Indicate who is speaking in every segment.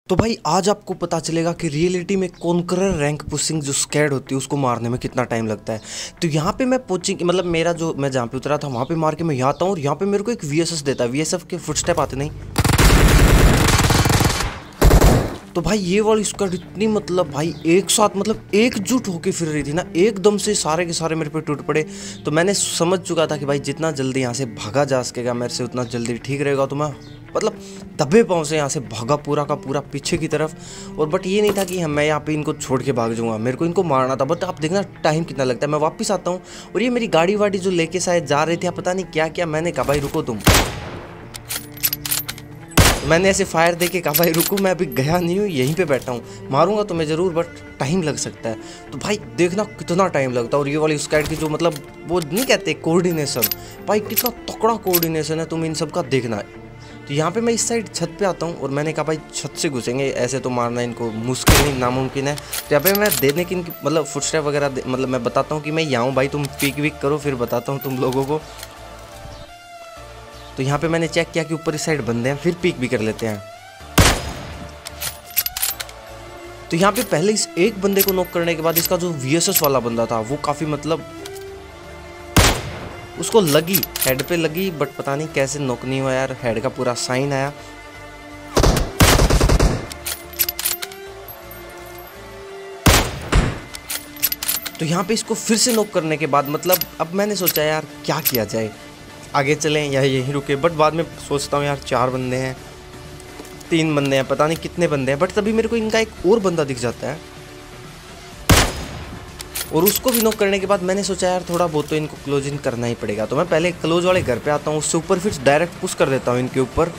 Speaker 1: तो भाई आज आपको पता चलेगा कि रियलिटी में कॉन्करर रैंक पुशिंग जो स्क्वाड होती है उसको मारने में कितना टाइम लगता है। तो यहाँ पे मैं पोचिंग मतलब मेरा जो मैं जहाँ पे उतरा था वहाँ पे मार के मैं यहाँ आता हूँ और यहाँ पे मेरे को एक वीएसएस देता है। वीएसएफ के फुटस्टेप आते नहीं। तो भाई ये वाली स्क्वाड इतनी मतलब भाई एक साथ मतलब एकजुट होके फिर रही थी ना, एकदम से सारे के सारे मेरे पे टूट पड़े। तो मैंने समझ चुका था कि भाई जितना जल्दी यहाँ से भागा जा सकेगा मेरे से उतना जल्दी ठीक रहेगा। तो मैं मतलब दबे पाँव से यहाँ से भागा पूरा का पूरा पीछे की तरफ। और बट ये नहीं था कि मैं यहाँ पे इनको छोड़ के भाग जाऊँगा, मेरे को इनको मारना था। बट आप देखना टाइम कितना लगता है। मैं वापस आता हूँ और ये मेरी गाड़ी वाड़ी जो लेके शायद जा रहे थे, पता नहीं क्या क्या, मैंने कहा भाई रुको तुम। मैंने ऐसे फायर दे के कहा भाई रुको, मैं अभी गया नहीं हूँ, यहीं पे बैठा हूँ, मारूंगा तो मैं ज़रूर बट टाइम लग सकता है। तो भाई देखना कितना टाइम लगता है। और ये वाली स्क्वाड की जो मतलब वो नहीं कहते कोऑर्डिनेशन, भाई कितना तकड़ा कोऑर्डिनेशन है, तुम इन सब का देखना। तो यहाँ पे मैं इस साइड छत पे आता हूँ और मैंने कहा भाई छत से घुसेंगे, ऐसे तो मारना इनको मुश्किल नहीं नामुमकिन है। तो यहाँ पे मैं देने की इनकी मतलब फुटस्टेप वगैरह मतलब मैं बताता हूँ कि मैं यहाँ हूँ भाई, तुम पिक विक करो, फिर बताता हूँ तुम लोगों को। तो यहाँ पे मैंने चेक किया कि ऊपर इस साइड बंदे हैं, फिर पिक भी कर लेते हैं। तो यहाँ पे पहले इस एक बंदे को नॉक करने के बाद इसका जो वीएसएस वाला बंदा था वो काफ़ी मतलब उसको लगी, हेड पे लगी, बट पता नहीं कैसे नॉक नहीं हुआ यार, हेड का पूरा साइन आया। तो यहाँ पे इसको फिर से नॉक करने के बाद मतलब अब मैंने सोचा यार क्या किया जाए, आगे चलें या यहीं रुके। बट बाद में सोचता हूँ यार 4 बंदे हैं, 3 बंदे हैं, पता नहीं कितने बंदे हैं। बट तभी मेरे को इनका एक और बंदा दिख जाता है और उसको भी नॉक करने के बाद मैंने सोचा यार थोड़ा बहुत तो इनको क्लोज इन करना ही पड़ेगा। तो मैं पहले क्लोज वाले घर पे आता हूँ, उससे ऊपर फिर डायरेक्ट पुश कर देता हूँ इनके ऊपर।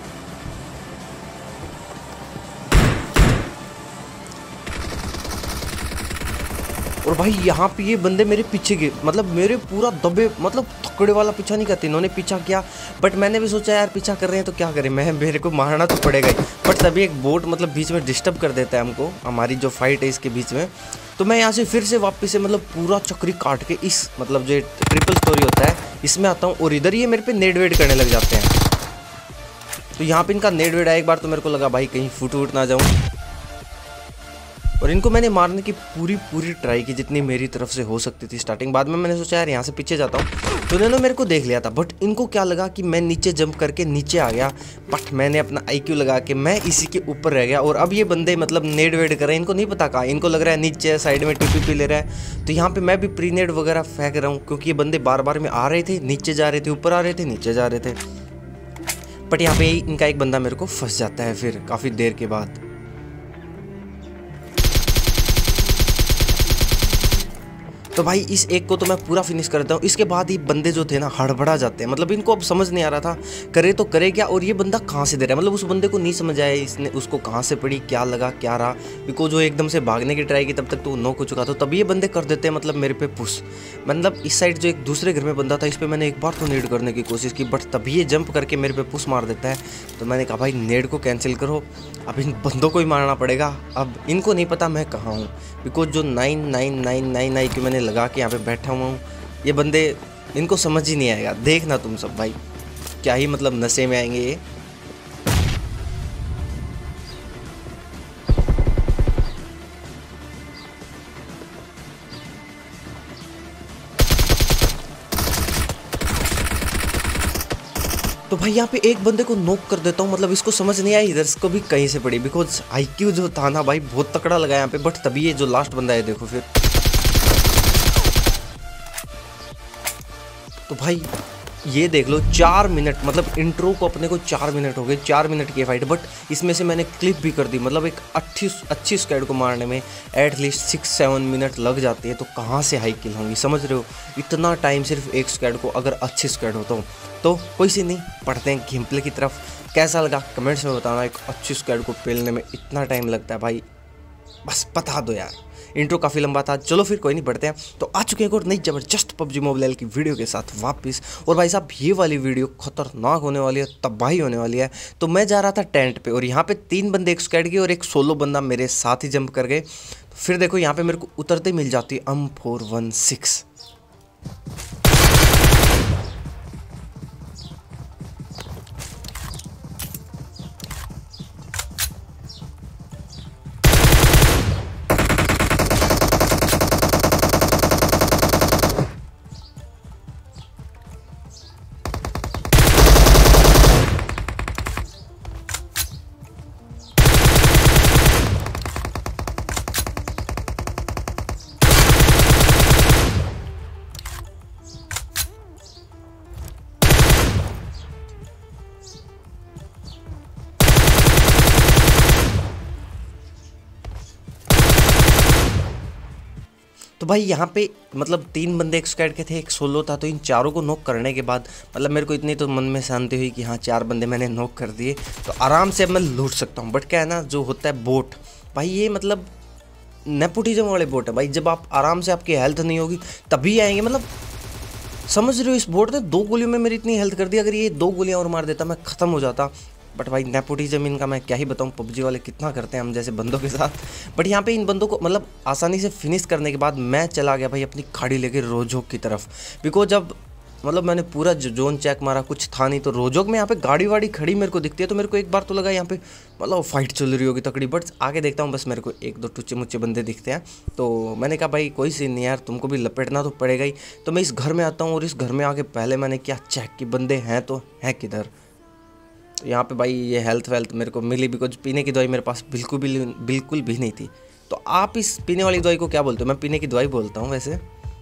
Speaker 1: और भाई यहाँ पे ये बंदे मेरे पीछे गए, मतलब मेरे पूरा दबे मतलब थकड़े वाला पीछा नहीं करते, इन्होंने पीछा किया। बट मैंने भी सोचा यार पीछा कर रहे हैं तो क्या करें, मेरे को मारना तो पड़ेगा ही। बट तभी एक बोट मतलब बीच में डिस्टर्ब कर देता है हमको, हमारी जो फाइट है इसके बीच में। तो मैं यहाँ से फिर से वापस से मतलब पूरा चक्री काट के इस मतलब जो ट्रिपल स्टोरी होता है इसमें आता हूँ और इधर ये मेरे पे नेड वेड करने लग जाते हैं। तो यहाँ पे इनका नेड वेड आया एक बार, तो मेरे को लगा भाई कहीं फुट वुट ना जाऊँ। और इनको मैंने मारने की पूरी ट्राई की जितनी मेरी तरफ से हो सकती थी स्टार्टिंग। बाद में मैंने सोचा यार यहाँ से पीछे जाता हूँ, तो उन्होंने मेरे को देख लिया था। बट इनको क्या लगा कि मैं नीचे जंप करके नीचे आ गया, बट मैंने अपना आईक्यू लगा के मैं इसी के ऊपर रह गया। और अब ये बंदे मतलब नेड वेड कर रहे हैं, इनको नहीं पता कहाँ, इनको लग रहा है नीचे साइड में टीपी ले रहा है। तो यहाँ पर मैं भी प्री नेड वगैरह फेंक रहा हूँ क्योंकि ये बंदे बार बार में आ रहे थे, नीचे जा रहे थे, ऊपर आ रहे थे, नीचे जा रहे थे। बट यहाँ पे इनका एक बंदा मेरे को फंस जाता है फिर काफ़ी देर के बाद। तो भाई इस एक को तो मैं पूरा फिनिश कर देता हूँ। इसके बाद ये बंदे जो थे ना हड़बड़ा जाते हैं, मतलब इनको अब समझ नहीं आ रहा था करे तो करे क्या, और ये बंदा कहाँ से दे रहा है। मतलब उस बंदे को नहीं समझ आया इसने उसको कहाँ से पड़ी, क्या लगा क्या रहा, बिकॉज जो एकदम से भागने की ट्राई की तब तक तो वो नॉक हो चुका था। तभी ये बंदे कर देते हैं मतलब मेरे पे पुश। मतलब इस साइड जो एक दूसरे घर में बंदा था इस पर मैंने एक बार तो नेड करने की कोशिश की, बट तभी ये जंप करके मेरे पे पुश मार देता है। तो मैंने कहा भाई नेड को कैंसिल करो, अब इन बंदों को ही मारना पड़ेगा। अब इनको नहीं पता मैं कहाँ हूँ, बिकॉज जो 9999 आईक्यू मैंने लगा के यहाँ पे बैठा हुआ हूँ, ये बंदे इनको समझ ही नहीं आएगा। देखना तुम सब भाई क्या ही मतलब नशे में आएंगे ये। तो भाई यहाँ पे एक बंदे को नॉक कर देता हूँ, मतलब इसको समझ नहीं आया इधर इसको भी कहीं से पड़ी, बिकॉज आईक्यू जो था ना भाई बहुत तकड़ा लगा यहाँ पे। बट तभी ये जो लास्ट बंदा है देखो फिर, तो भाई ये देख लो 4 मिनट, मतलब इंट्रो को अपने को 4 मिनट हो गए, 4 मिनट की फाइट। बट इसमें से मैंने क्लिप भी कर दी, मतलब एक अच्छी स्क्वाड को मारने में एटलीस्ट 6-7 मिनट लग जाते हैं। तो कहाँ से हाई किल होंगी, समझ रहे हो, इतना टाइम सिर्फ एक स्क्वाड को अगर अच्छी स्क्वाड होता हूँ तो कोई सी नहीं। पढ़ते हैं गेम प्ले की तरफ, कैसा लगा कमेंट्स में बताना। एक अच्छी स्क्वाड को पेलने में इतना टाइम लगता है भाई, बस बता दो यार। इंट्रो काफ़ी लंबा था, चलो फिर कोई नहीं बढ़ते हैं। तो आ चुके हैं एक और नई ज़बरदस्त पबजी मोबाइल की वीडियो के साथ वापस। और भाई साहब ये वाली वीडियो खतरनाक होने वाली है, तबाही होने वाली है। तो मैं जा रहा था टेंट पे और यहाँ पे 3 बंदे एक स्क्वाड के और एक सोलो बंदा मेरे साथ ही जंप कर गए। तो फिर देखो यहाँ पे मेरे को उतरते मिल जाती है M416। तो भाई यहाँ पे मतलब 3 बंदे एक स्क्वाड के थे, एक सोलो था, तो इन चारों को नॉक करने के बाद मतलब मेरे को इतनी तो मन में शांति हुई कि हाँ 4 बंदे मैंने नॉक कर दिए, तो आराम से अब मैं लूट सकता हूँ। बट क्या है ना, जो होता है बोट भाई, ये मतलब नेपोटिज्म वाले बोट है भाई। जब आप आराम से, आपकी हेल्थ नहीं होगी तभी आएंगे। मतलब समझ रहे हो, इस बोट ने 2 गोलियों में मेरी इतनी हेल्थ कर दी। अगर ये 2 गोलियां और मार देता मैं ख़त्म हो जाता। बट भाई नेपोटिज्म इनका मैं क्या ही बताऊं, पबजी वाले कितना करते हैं हम जैसे बंदों के साथ। बट यहाँ पे इन बंदों को मतलब आसानी से फिनिश करने के बाद मैं चला गया भाई अपनी खाड़ी लेके रोजोक की तरफ। बिकॉज जब मतलब मैंने पूरा जोन चेक मारा, कुछ था नहीं, तो रोजोक में यहाँ पे गाड़ी वाड़ी खड़ी मेरे को दिखती है, तो मेरे को एक बार तो लगा यहाँ पे मतलब फाइट चल रही होगी तकड़ी। बट आगे देखता हूँ बस मेरे को 1-2 टुच्चे मुच्चे बंदे दिखते हैं, तो मैंने कहा भाई कोई सीन नहीं यार, तुमको भी लपेटना तो पड़ेगा ही। तो मैं इस घर में आता हूँ और इस घर में आके पहले मैंने क्या चेक कि बंदे हैं तो हैं किधर। तो यहाँ पे भाई ये हेल्थ वेल्थ मेरे को मिली, बिकॉज पीने की दवाई मेरे पास बिल्कुल भी नहीं थी। तो आप इस पीने वाली दवाई को क्या बोलते हो? मैं पीने की दवाई बोलता हूँ वैसे।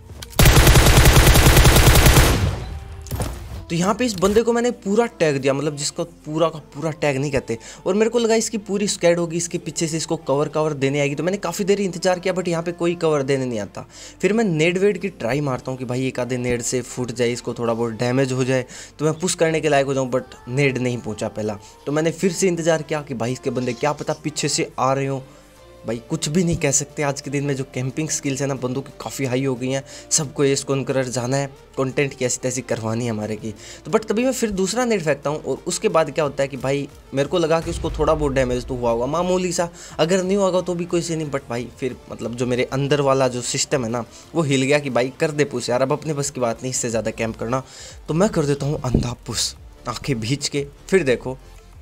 Speaker 1: तो यहाँ पे इस बंदे को मैंने पूरा टैग दिया, मतलब जिसको पूरा का पूरा टैग नहीं कहते, और मेरे को लगा इसकी पूरी स्क्वाड होगी, इसके पीछे से इसको कवर देने आएगी। तो मैंने काफ़ी देर इंतजार किया, बट यहाँ पे कोई कवर देने नहीं आता। फिर मैं नेड वेड की ट्राई मारता हूँ कि भाई एक आधे नेड से फूट जाए, इसको थोड़ा बहुत डैमेज हो जाए तो मैं पुश करने के लायक हो जाऊँ। बट नेड नहीं पहुँचा पहला। तो मैंने फिर से इंतजार किया कि भाई इसके बंदे क्या पता पीछे से आ रहे हो। भाई कुछ भी नहीं कह सकते, आज के दिन में जो कैंपिंग स्किल्स है ना बंदों की काफ़ी हाई हो गई हैं। सबको ये कॉन्करर जाना है, कंटेंट की ऐसी तैसी करवानी है हमारे की। तो बट तभी मैं फिर दूसरा नेट फेंकता हूँ, और उसके बाद क्या होता है कि भाई मेरे को लगा कि उसको थोड़ा बहुत डैमेज तो हुआ होगा, मामूली सा, अगर नहीं होगा तो भी कोई से नहीं। बट भाई फिर मतलब जो मेरे अंदर वाला जो सिस्टम है ना वो हिल गया कि भाई कर दे पुश यार, अब अपने बस की बात नहीं इससे ज़्यादा कैंप करना। तो मैं कर देता हूँ अंधा पुश, आँखें भींच के। फिर देखो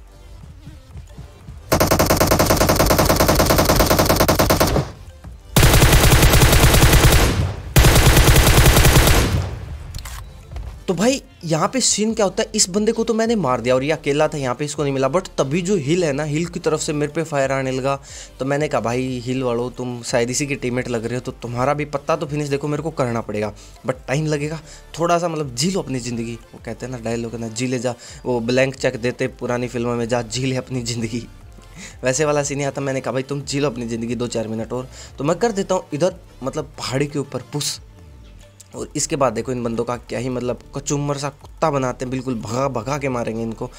Speaker 1: तो भाई यहाँ पे सीन क्या होता है, इस बंदे को तो मैंने मार दिया और ये अकेला था, यहाँ पे इसको नहीं मिला। बट तभी जो हिल है ना, हिल की तरफ से मेरे पे फायर आने लगा। तो मैंने कहा भाई हिल वालों, तुम शायद इसी के टीममेट लग रहे हो, तो तुम्हारा भी पत्ता तो फिनिश देखो मेरे को करना पड़ेगा, बट टाइम लगेगा थोड़ा सा। मतलब जी लो अपनी ज़िंदगी, वो कहते हैं ना डायलॉग है ना, जी ले जा, वो ब्लैंक चेक देते पुरानी फिल्मों में, जा जी ले अपनी ज़िंदगी, वैसे वाला सीन आता। मैंने कहा भाई तुम जी लो अपनी ज़िंदगी 2-4 मिनट और। तो मैं कर देता हूँ इधर मतलब पहाड़ी के ऊपर पुश। और इसके बाद देखो इन बंदों का क्या ही मतलब कचुम्बर सा कुत्ता बनाते हैं, बिल्कुल भगा भगा के मारेंगे इनको।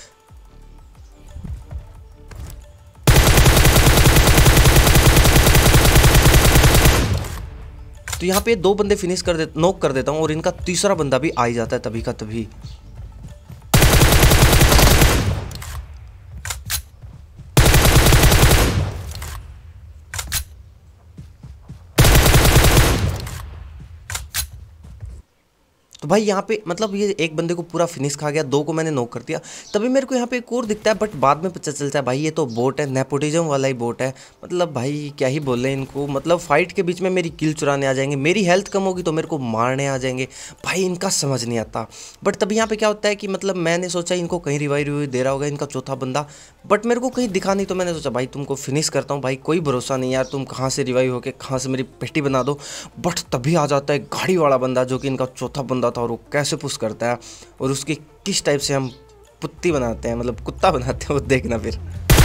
Speaker 1: तो यहाँ पे 2 बंदे फिनिश नॉक कर देता हूँ, और इनका तीसरा बंदा भी आ ही जाता है तभी का तभी। तो भाई यहाँ पे मतलब ये एक बंदे को पूरा फिनिश खा गया, 2 को मैंने नॉक कर दिया। तभी मेरे को यहाँ पे एक और दिखता है, बट बाद में पता चलता है भाई ये तो बोट है, नेपोटिज्म वाला ही बोट है। मतलब भाई क्या ही बोले इनको, मतलब फाइट के बीच में मेरी किल चुराने आ जाएंगे, मेरी हेल्थ कम होगी तो मेरे को मारने आ जाएंगे। भाई इनका समझ नहीं आता। बट तभी यहाँ पे क्या होता है कि मतलब मैंने सोचा इनको कहीं रिवाइव दे रहा होगा इनका चौथा बंदा, बट मेरे को कहीं दिखा नहीं। तो मैंने सोचा भाई तुमको फिनिश करता हूँ, भाई कोई भरोसा नहीं यार, तुम कहाँ से रिवाइव होके कहाँ से मेरी पेटी बना दो। बट तभी आ जाता है गाड़ी वाला बंदा जो कि इनका चौथा बंदा था, और वो कैसे पुश करता है और उसकी किस टाइप से हम पुत्ती बनाते हैं, मतलब कुत्ता बनाते हैं, वो देखना फिर।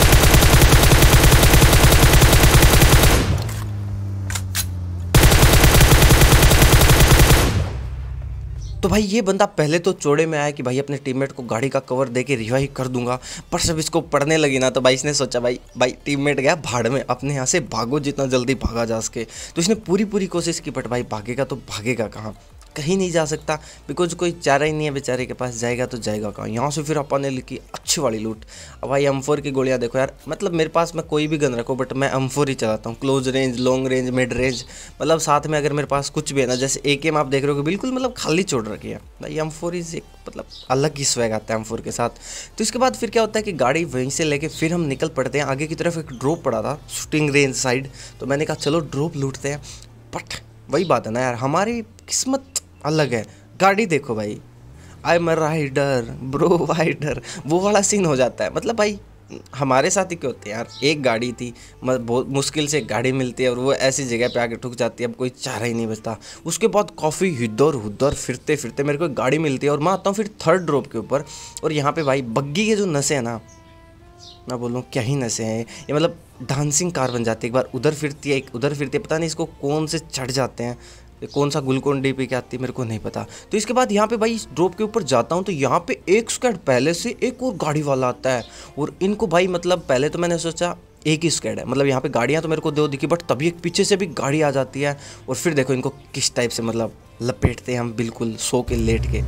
Speaker 1: तो भाई ये बंदा पहले तो चौड़े में आया कि भाई अपने टीममेट को गाड़ी का कवर दे के रिवाइव कर दूंगा, पर जब इसको पड़ने लगी ना तो भाई इसने सोचा भाई टीममेट गया भाड़ में, अपने यहाँ से भागो जितना जल्दी भागा जा सके। तो इसने पूरी कोशिश की, बट भाई भागेगा तो भागेगा कहाँ, कहीं नहीं जा सकता, बिकॉज कोई चारा ही नहीं है बेचारे के पास, जाएगा तो जाएगा कहाँ। यहाँ से फिर अपन ने लिखी अच्छी वाली लूट। अब भाई M4 की गोलियाँ देखो यार, मतलब मेरे पास मैं कोई भी गन रखो बट मैं M4 ही चलाता हूँ, close range, long range, mid range, मतलब साथ में अगर मेरे पास कुछ भी है ना, जैसे AKM आप देख रहे हो बिल्कुल मतलब खाली छोड़ रखी है भाई। M4 इज एक मतलब अलग ही स्वैग आता है M4 के साथ। तो इसके बाद फिर क्या होता है कि गाड़ी वहीं से लेके फिर हम निकल पड़ते हैं आगे की तरफ। एक ड्रॉप पड़ा था शूटिंग रेंज साइड, तो मैंने कहा चलो ड्रॉप लूटते हैं। बट वही बात है ना यार, हमारी किस्मत अलग है। गाड़ी देखो भाई, I am a rider bro wider, वो वाला सीन हो जाता है। मतलब भाई हमारे साथ ही क्यों होते हैं यार, एक गाड़ी थी, बहुत मुश्किल से गाड़ी मिलती है और वो ऐसी जगह पे आके ठुक जाती है, अब कोई चारा ही नहीं बचता। उसके बाद काफ़ी इधर उधर फिरते फिरते मेरे को एक गाड़ी मिलती है और मैं आता हूँ फिर थर्ड ड्रॉप के ऊपर। और यहाँ पे भाई बग्गी के जो नशे हैं ना, मैं बोल रहा हूँ क्या ही नशे हैं ये, मतलब डांसिंग कार बन जाती है। एक बार उधर फिरती है, एक उधर फिरती है, पता नहीं इसको कौन से चढ़ जाते हैं, कौन सा ग्लूकोन डी पी के आती है मेरे को नहीं पता। तो इसके बाद यहाँ पे भाई इस ड्रॉप के ऊपर जाता हूँ तो यहाँ पे एक स्क्वाड पहले से एक और गाड़ी वाला आता है और इनको भाई मतलब पहले तो मैंने सोचा एक ही स्क्वाड है, मतलब यहाँ पे गाड़ियाँ तो मेरे को दो दिखी, बट तभी एक पीछे से भी गाड़ी आ जाती है और फिर देखो इनको किस टाइप से मतलब लपेटते हैं हम बिल्कुल सो के लेट के।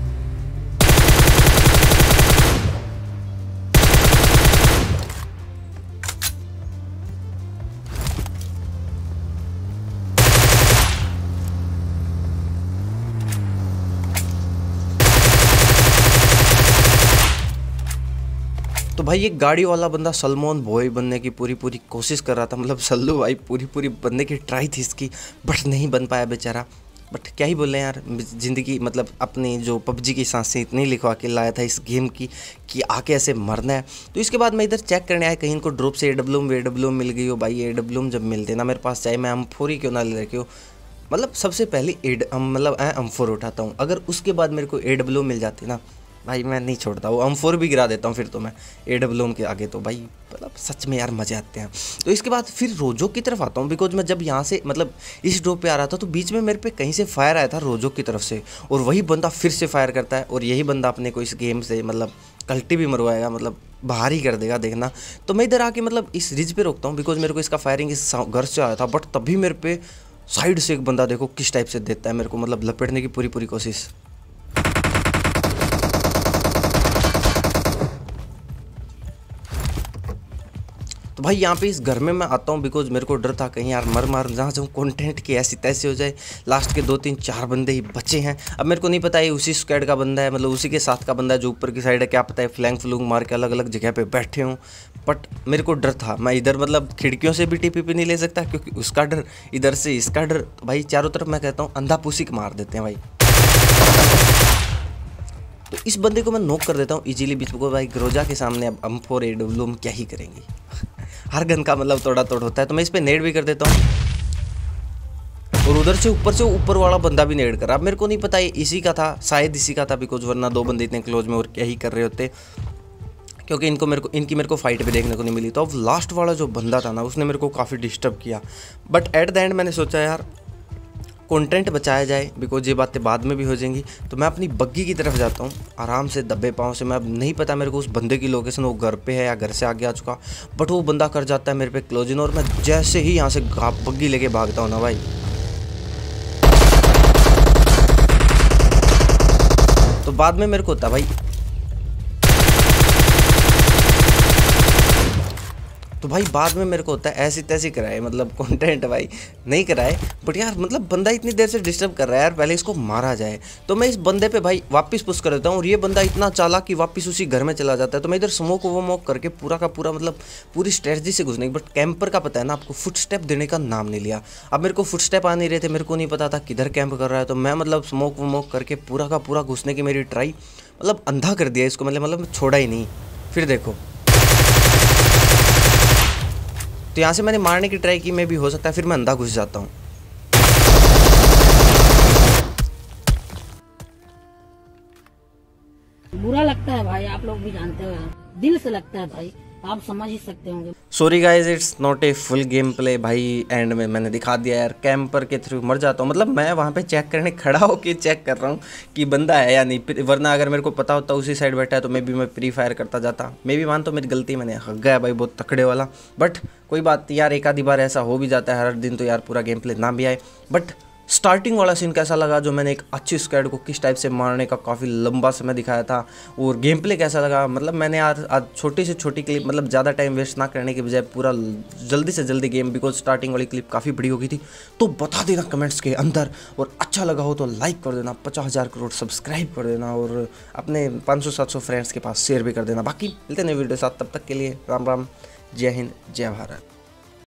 Speaker 1: तो भाई एक गाड़ी वाला बंदा सलमान बॉय बनने की पूरी कोशिश कर रहा था, मतलब सल्लू भाई पूरी बनने की ट्राई थी इसकी, बट नहीं बन पाया बेचारा। बट क्या ही बोले यार, ज़िंदगी मतलब अपनी जो पबजी की सांसें इतनी लिखवा के लाया था इस गेम की कि आके ऐसे मरना है। तो इसके बाद मैं इधर चेक करने आया कहीं इनको ड्रॉप से AWM मिल गई हो। भाई AWM जब मिलते ना मेरे पास, चाहे मैं M4 क्यों ना ले रखे हो, मतलब सबसे पहले मतलब M4 उठाता हूँ। अगर उसके बाद मेरे को AWM मिल जाती ना भाई मैं नहीं छोड़ता, वो M4 भी गिरा देता हूँ फिर तो मैं AWM के आगे। तो भाई मतलब सच में यार मज़े आते हैं। तो इसके बाद फिर रोजो की तरफ आता हूँ, बिकॉज मैं जब यहाँ से मतलब इस ड्रॉप पे आ रहा था तो बीच में मेरे पे कहीं से फायर आया था रोजो की तरफ से, और वही बंदा फिर से फायर करता है और यही बंदा अपने को इस गेम से मतलब कल्टी भी मरवाएगा, मतलब बाहर ही कर देगा देखना। तो मैं इधर आके मतलब इस रिज पे रोकता हूँ, बिकॉज मेरे को इसका फायरिंग इस घर से आया था, बट तभी मेरे पे साइड से एक बंदा देखो किस टाइप से देता है मेरे को, मतलब लपेटने की पूरी कोशिश। तो भाई यहाँ पे इस घर में मैं आता हूँ बिकॉज मेरे को डर था कहीं यार मर जहाँ जाऊँ कंटेंट की ऐसी तैसी हो जाए। लास्ट के 2-3-4 बंदे ही बचे हैं। अब मेरे को नहीं पता ये उसी स्क्वाड का बंदा है, मतलब उसी के साथ का बंदा है जो ऊपर की साइड है, क्या पता है फ्लैंग मार के अलग अलग जगह पे बैठे हूँ। बट मेरे को डर था, मैं इधर मतलब खिड़कियों से भी TPP नहीं ले सकता क्योंकि उसका डर, इधर से इसका डर। तो भाई चारों तरफ मैं कहता हूँ अंधा पुसिक मार देते हैं भाई। तो इस बंदे को मैं नॉक कर देता हूँ इजीली बीच को। भाई ग्रोजा के सामने अब M4 AWM क्या ही करेंगी, हर गन का मतलब तोड़ होता है। तो मैं इस पे नेड भी कर देता हूँ और उधर से ऊपर वाला बंदा भी नेड कर रहा। अब मेरे को नहीं पता ये इसी का था, शायद इसी का था, बिकॉज वरना 2 बंदे इतने क्लोज में और क्या ही कर रहे होते, क्योंकि इनकी मेरे को फाइट भी देखने को नहीं मिली। तो अब लास्ट वाला जो बंदा था ना उसने मेरे को काफ़ी डिस्टर्ब किया, बट एट द एंड मैंने सोचा यार कंटेंट बचाया जाए, बिकॉज ये बातें बाद में भी हो जाएंगी। तो मैं अपनी बग्गी की तरफ जाता हूँ आराम से दबे पाँव से। मैं अब नहीं पता मेरे को उस बंदे की लोकेशन, वो घर पे है या घर से आगे आ चुका, बट वो बंदा कर जाता है मेरे पे क्लोज इन, और मैं जैसे ही यहाँ से बग्गी लेके भागता हूँ ना भाई, तो बाद में मेरे को होता भाई, तो भाई बाद में मेरे को होता है ऐसी तैसी कराए, मतलब कंटेंट भाई नहीं कराए, बट यार मतलब बंदा इतनी देर से डिस्टर्ब कर रहा है यार, पहले इसको मारा जाए। तो मैं इस बंदे पे भाई वापस पुश कर देता हूँ और ये बंदा इतना चालाक कि वापस उसी घर में चला जाता है। तो मैं इधर स्मोक वोमोक करके पूरा का पूरा मतलब पूरी स्ट्रेटजी से घुसने, बट कैंपर का पता है ना आपको, फुट स्टेप देने का नाम नहीं लिया। अब मेरे को फुट स्टेप आ नहीं रहे थे, मेरे को नहीं पता था किधर कैंप कर रहा है, तो मैं मतलब स्मोक वोमोक करके पूरा का पूरा घुसने की मेरी ट्राई, मतलब अंधा कर दिया इसको, मतलब छोड़ा ही नहीं। फिर देखो तो यहाँ से मैंने मारने की ट्राई की, मैं भी हो सकता है फिर मैं अंधा घुस जाता हूँ।
Speaker 2: बुरा लगता है भाई, आप लोग भी जानते हो, दिल से लगता है भाई, आप समझ ही सकते होंगे।
Speaker 1: Sorry guys, it's not a full game play भाई। एंड में मैंने दिखा दिया यार, कैंपर के थ्रू मर जाता हूँ, मतलब मैं वहाँ पे चेक करने खड़ा होके चेक कर रहा हूँ कि बंदा है या नहीं, वरना अगर मेरे को पता होता उसी साइड बैठा है तो मैं भी प्री फायर करता जाता। मैं भी मानता हूँ मेरी गलती, मैंने हक गया भाई बहुत तकड़े वाला, बट कोई बात यार, एक आधी बार ऐसा हो भी जाता है, हर दिन तो यार पूरा गेम प्ले ना भी आए। बट स्टार्टिंग वाला सीन कैसा लगा, जो मैंने एक अच्छी स्क्वाड को किस टाइप से मारने का काफ़ी लंबा समय दिखाया था, और गेम प्ले कैसा लगा, मतलब मैंने आज छोटी से छोटी क्लिप, मतलब ज़्यादा टाइम वेस्ट ना करने के बजाय पूरा जल्दी से जल्दी गेम, बिकॉज स्टार्टिंग वाली क्लिप काफ़ी बड़ी हो गई थी, तो बता देना कमेंट्स के अंदर, और अच्छा लगा हो तो लाइक कर देना, 50,000 करोड़ सब्सक्राइब कर देना, और अपने 500-700 फ्रेंड्स के पास शेयर भी कर देना। बाकी मिलते हैं नए वीडियो साथ, तब तक के लिए राम राम, जय हिंद, जय भारत।